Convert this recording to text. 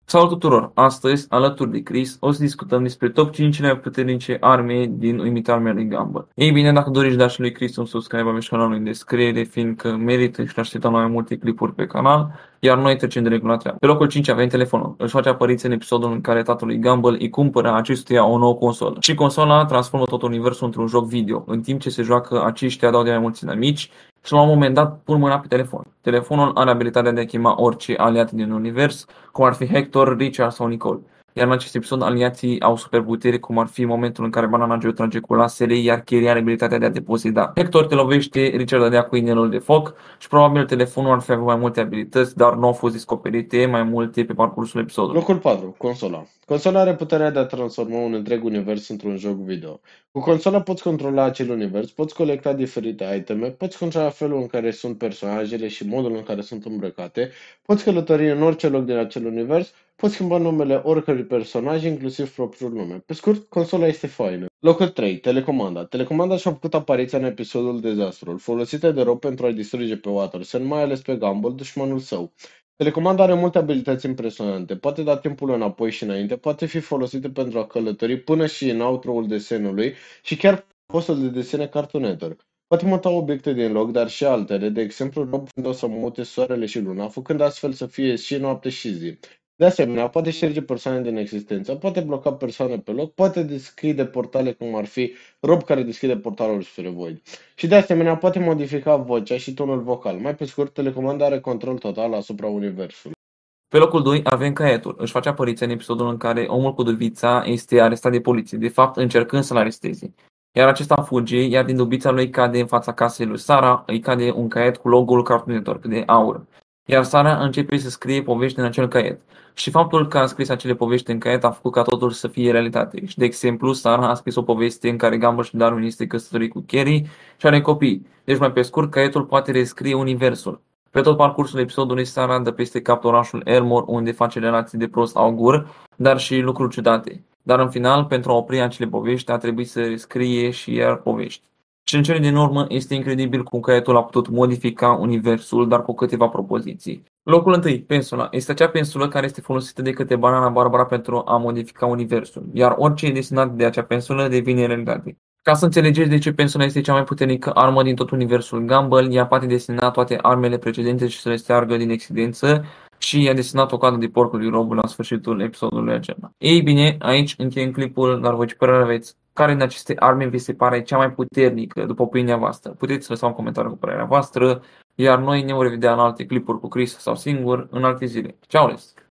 Salut tuturor! Astăzi, alături de Chris, o să discutăm despre top 5 cele mai puternice arme din uimita armele lui Gumball. Ei bine, dacă doriți da și lui Chris un subscribe, aveți canalul în descriere, fiindcă merită și ne așteptăm la mai multe clipuri pe canal, iar noi trecem de regulat treabă. Pe locul 5 avem telefonul. Își face apariție în episodul în care tatăl lui Gumball îi cumpără acestuia o nouă consolă. Și consola transformă tot universul într-un joc video. În timp ce se joacă, aceștia dau de mai mulți inamici și la un moment dat pun mâna pe telefon. Telefonul are abilitatea de a chema orice aliat din univers, cum ar fi Hector, Richard sau Nicole. Iar în acest episod aliații au superputeri, cum ar fi momentul în care Banana Joe trage cu lasere, iar Carrie are abilitatea de a te poseda. Hector te lovește, Richard dea cu inelul de foc și probabil telefonul ar fi avut mai multe abilități, dar nu au fost descoperite mai multe pe parcursul episodului. Locul 4. Consola. Consola are puterea de a transforma un întreg univers într-un joc video. Cu consola poți controla acel univers, poți colecta diferite iteme, poți controla felul în care sunt personajele și modul în care sunt îmbrăcate, poți călători în orice loc din acel univers, poți schimba numele oricărui personaj, inclusiv propriul nume. Pe scurt, consola este faină. Locul 3. Telecomanda. Telecomanda și-a făcut apariția în episodul Dezastrul, folosită de Rob pentru a distruge pe Watterson, mai ales pe Gumball, dușmanul său. Telecomanda are multe abilități impresionante, poate da timpul înapoi și înainte, poate fi folosită pentru a călători până și în outro-ul desenului și chiar postul de desene Cartoon Network. Poate muta obiecte din loc, dar și altele, de exemplu Rob o să mute soarele și luna, făcând astfel să fie și noapte și zi. De asemenea, poate șterge persoane din existență, poate bloca persoane pe loc, poate deschide portale cum ar fi Rob care deschide portalul spre Void. Și de asemenea poate modifica vocea și tonul vocal. Mai pe scurt, telecomanda are control total asupra universului. Pe locul 2 avem caietul. Își face apariția în episodul în care omul cu dubița este arestat de poliție, de fapt încercând să-l aresteze. Iar acesta fuge, iar din dubița lui cade în fața casei lui Sara, îi cade un caiet cu logo-ul Cartoon Network de aur. Iar Sara începe să scrie povești în acel caiet. Și faptul că a scris acele povești în caiet a făcut ca totul să fie realitate. Și de exemplu, Sara a scris o poveste în care Gumball și Darwin este căsătorit cu Carrie și are copii. Deci mai pe scurt, caietul poate rescrie universul. Pe tot parcursul episodului, Sara dă peste cap orașul Elmore, unde face relații de prost augur, dar și lucruri ciudate. Dar în final, pentru a opri acele povești, a trebuit să scrie și iar povești. Și în cele din urmă, este incredibil cum caietul a putut modifica universul, dar cu câteva propoziții. Locul 1, pensula. Este acea pensulă care este folosită de către Banana Barbara pentru a modifica universul, iar orice e desenat de acea pensulă devine realitate. Ca să înțelegeți de ce pensula este cea mai puternică armă din tot universul Gumball, ea poate desena toate armele precedente și să le steargă din existență și i-a desenat o coadă de porcul lui Rob la sfârșitul episodului acela. Ei bine, aici încheiem clipul, dar voi ce părere aveți? Care din aceste arme vi se pare cea mai puternică, după opinia voastră? Puteți lăsa un comentariu cu părerea voastră, iar noi ne vom revedea în alte clipuri cu Chris sau singur în alte zile. Ciao, les!